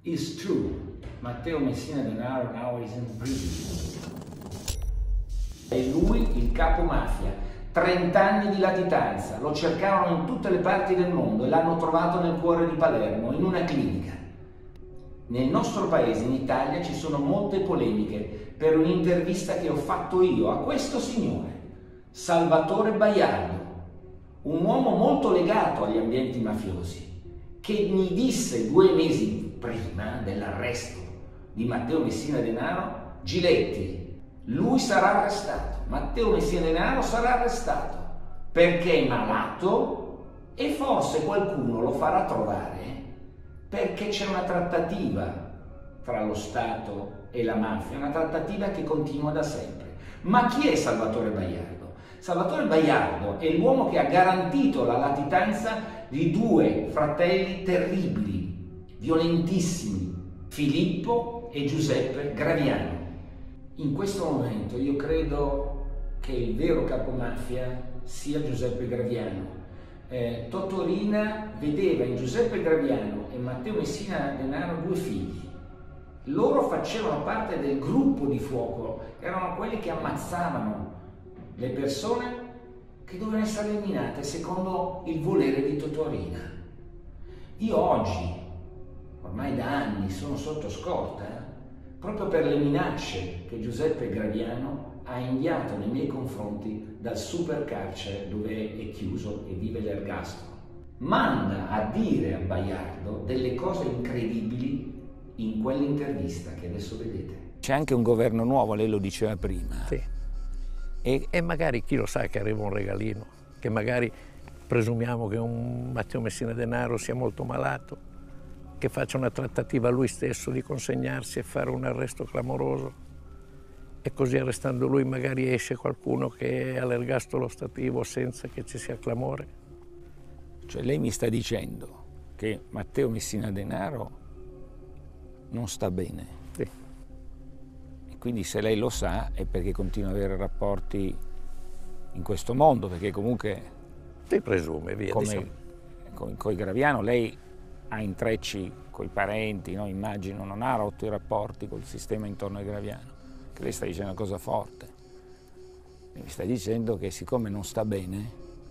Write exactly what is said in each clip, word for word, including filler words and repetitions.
It's true. Matteo Messina Denaro now is in prison. È lui il capo mafia. trent'anni di latitanza. Lo cercavano in tutte le parti del mondo e l'hanno trovato nel cuore di Palermo, in una clinica. Nel nostro paese, in Italia, ci sono molte polemiche per un'intervista che ho fatto io a questo signore, Salvatore Baiardo, un uomo molto legato agli ambienti mafiosi, che mi disse due mesi prima dell'arresto di Matteo Messina Denaro: Giletti, lui sarà arrestato, Matteo Messina Denaro sarà arrestato perché è malato e forse qualcuno lo farà trovare perché c'è una trattativa tra lo Stato e la mafia, una trattativa che continua da sempre. Ma chi è Salvatore Baiardo? Salvatore Baiardo è l'uomo che ha garantito la latitanza di due fratelli terribili, violentissimi, Filippo e Giuseppe Graviano. In questo momento io credo che il vero capomafia sia Giuseppe Graviano. Eh, Totorina vedeva in Giuseppe Graviano e Matteo Messina Denaro due figli. Loro facevano parte del gruppo di fuoco, erano quelli che ammazzavano le persone che dovevano essere eliminate secondo il volere di Totorina. Io oggi, ormai da anni, sono sotto scorta, eh, proprio per le minacce che Giuseppe Graviano ha inviato nei miei confronti dal supercarcere dove è chiuso e vive l'ergastolo. Manda a dire a Baiardo delle cose incredibili in quell'intervista che adesso vedete. C'è anche un governo nuovo, lei lo diceva prima. Sì. E, e magari chi lo sa che arriva un regalino, che magari presumiamo che un Matteo Messina Denaro sia molto malato, che faccia una trattativa lui stesso di consegnarsi e fare un arresto clamoroso. E così arrestando lui magari esce qualcuno che è all'ergastolo stativo senza che ci sia clamore. Cioè lei mi sta dicendo che Matteo Messina Denaro non sta bene. Sì. E quindi se lei lo sa è perché continua ad avere rapporti in questo mondo, perché comunque... Si presume, via. Come Diciamo. con, con i Graviano lei ha intrecci con i parenti, no? Immagino, non ha rotto i rapporti col sistema intorno ai Graviano. Che lei sta dicendo una cosa forte. Mi sta dicendo che siccome non sta bene,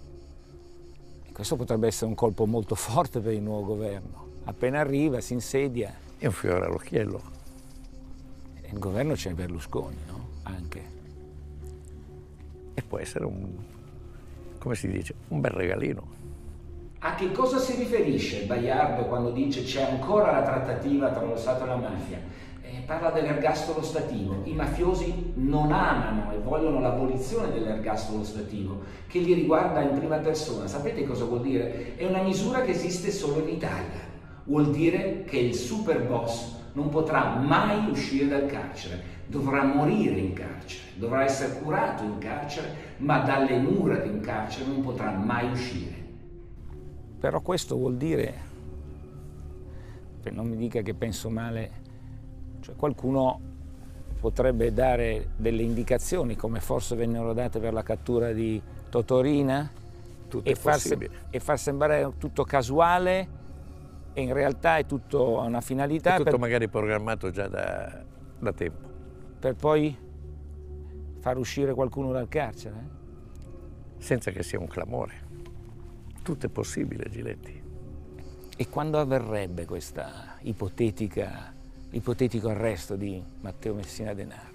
e questo potrebbe essere un colpo molto forte per il nuovo governo. Appena arriva, si insedia. È un fiore all'occhiello. E il governo c'è Berlusconi, no? Anche. E può essere un, come si dice, un bel regalino. A che cosa si riferisce Baiardo quando dice c'è ancora la trattativa tra lo Stato e la mafia? Eh, parla dell'ergastolo stativo. I mafiosi non amano e vogliono l'abolizione dell'ergastolo stativo, che li riguarda in prima persona. Sapete cosa vuol dire? È una misura che esiste solo in Italia. Vuol dire che il super boss non potrà mai uscire dal carcere, dovrà morire in carcere, dovrà essere curato in carcere, ma dalle mura di un carcere non potrà mai uscire. Però questo vuol dire, non mi dica che penso male, cioè qualcuno potrebbe dare delle indicazioni come forse vennero date per la cattura di Totorina Tutto e è far, possibile. e far sembrare tutto casuale e in realtà è tutto una finalità. È tutto per, magari programmato già da, da tempo. per poi far uscire qualcuno dal carcere. Senza che sia un clamore. Tutto è possibile, Giletti. E quando avverrebbe questa ipotetica, ipotetico arresto di Matteo Messina Denaro?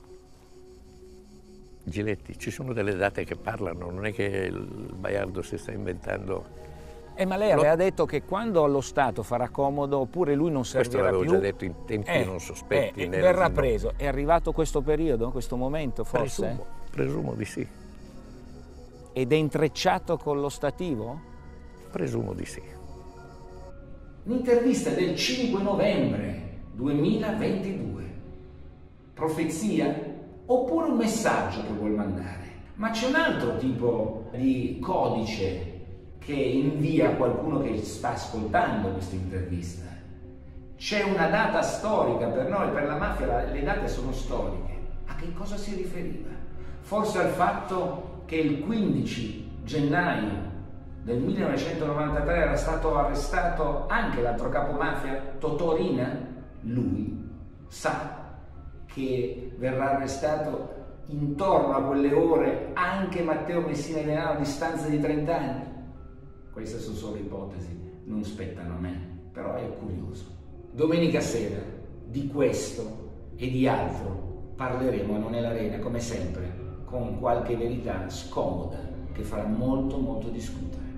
Giletti, ci sono delle date che parlano, non è che il Baiardo si sta inventando. Eh, ma lei Lo... aveva detto che quando allo Stato farà comodo, oppure lui non servirà più... Questo l'avevo già detto in tempi eh, non sospetti. Eh, nel... verrà preso. È arrivato questo periodo, questo momento forse? Presumo, presumo di sì. Ed è intrecciato con lo stativo? Presumo di sì. Un'intervista del cinque novembre duemilaventidue. Profezia? Oppure un messaggio che vuol mandare? Ma c'è un altro tipo di codice che invia a qualcuno che sta ascoltando questa intervista. C'è una data storica per noi, per la mafia le date sono storiche. A che cosa si riferiva? Forse al fatto che il quindici gennaio Nel millenovecentonovantatré era stato arrestato anche l'altro capo mafia, Totò Riina. Lui sa che verrà arrestato intorno a quelle ore anche Matteo Messina Denaro a distanza di trenta anni. Queste sono solo ipotesi, non spettano a me, però è curioso. Domenica sera di questo e di altro parleremo a Non è l'Arena, come sempre, con qualche verità scomoda che farà molto molto discutere.